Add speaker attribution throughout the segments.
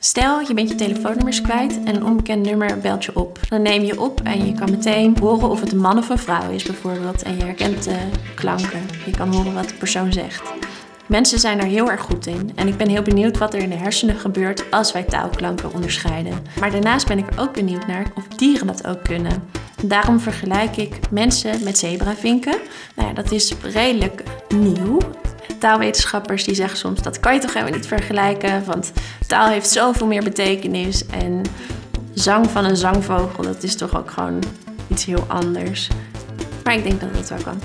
Speaker 1: Stel, je bent je telefoonnummers kwijt en een onbekend nummer belt je op. Dan neem je op en je kan meteen horen of het een man of een vrouw is bijvoorbeeld. En je herkent de klanken. Je kan horen wat de persoon zegt. Mensen zijn er heel erg goed in. En ik ben heel benieuwd wat er in de hersenen gebeurt als wij taalklanken onderscheiden. Maar daarnaast ben ik er ook benieuwd naar of dieren dat ook kunnen. Daarom vergelijk ik mensen met zebravinken. Nou ja, dat is redelijk nieuw. Taalwetenschappers die zeggen soms, dat kan je toch helemaal niet vergelijken, want taal heeft zoveel meer betekenis en zang van een zangvogel, dat is toch ook gewoon iets heel anders. Maar ik denk dat dat wel kan.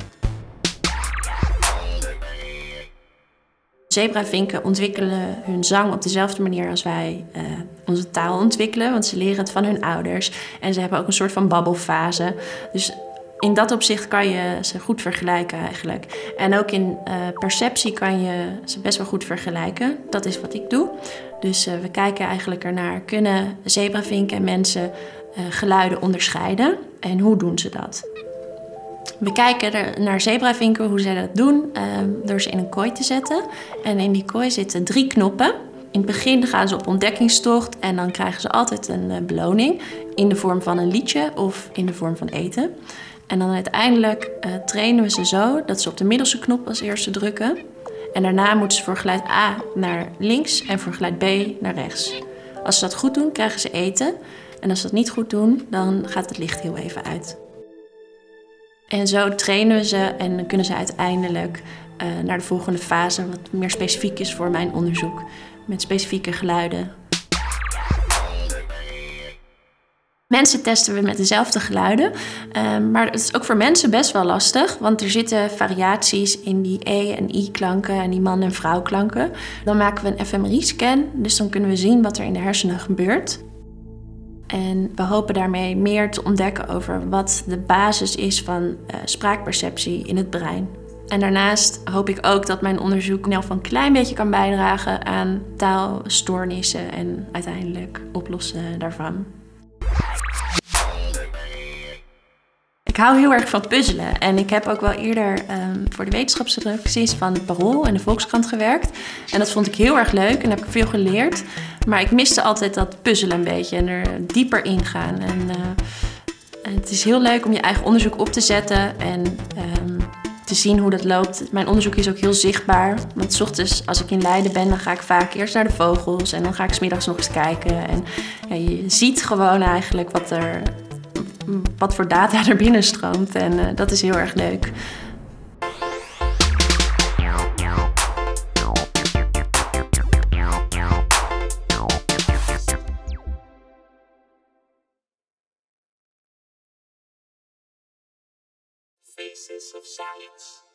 Speaker 1: Zebravinken ontwikkelen hun zang op dezelfde manier als wij onze taal ontwikkelen, want ze leren het van hun ouders en ze hebben ook een soort van babbelfase. Dus in dat opzicht kan je ze goed vergelijken eigenlijk. En ook in perceptie kan je ze best wel goed vergelijken. Dat is wat ik doe. Dus we kijken eigenlijk ernaar, kunnen zebravinken en mensen geluiden onderscheiden? En hoe doen ze dat? We kijken naar zebravinken, hoe ze dat doen, door ze in een kooi te zetten. En in die kooi zitten 3 knoppen. In het begin gaan ze op ontdekkingstocht en dan krijgen ze altijd een beloning in de vorm van een liedje of in de vorm van eten. En dan uiteindelijk trainen we ze zo dat ze op de middelste knop als eerste drukken. En daarna moeten ze voor geluid A naar links en voor geluid B naar rechts. Als ze dat goed doen, krijgen ze eten. En als ze dat niet goed doen, dan gaat het licht heel even uit. En zo trainen we ze en dan kunnen ze uiteindelijk naar de volgende fase, wat meer specifiek is voor mijn onderzoek, met specifieke geluiden. Mensen testen we met dezelfde geluiden, maar het is ook voor mensen best wel lastig, want er zitten variaties in die E- en I-klanken en die man- en vrouwklanken. Dan maken we een fMRI-scan, dus dan kunnen we zien wat er in de hersenen gebeurt. En we hopen daarmee meer te ontdekken over wat de basis is van spraakperceptie in het brein. En daarnaast hoop ik ook dat mijn onderzoek in elk geval een klein beetje kan bijdragen aan taalstoornissen en uiteindelijk oplossen daarvan. Ik hou heel erg van puzzelen en ik heb ook wel eerder voor de wetenschapsredacties van het Parool en de Volkskrant gewerkt. En dat vond ik heel erg leuk en heb ik veel geleerd. Maar ik miste altijd dat puzzelen een beetje en er dieper in gaan. En het is heel leuk om je eigen onderzoek op te zetten en te zien hoe dat loopt. Mijn onderzoek is ook heel zichtbaar. Want 's ochtends als ik in Leiden ben, dan ga ik vaak eerst naar de vogels en dan ga ik 's middags nog eens kijken. En ja, je ziet gewoon eigenlijk wat voor data er binnenstroomt en dat is heel erg leuk.
Speaker 2: Faces of Science.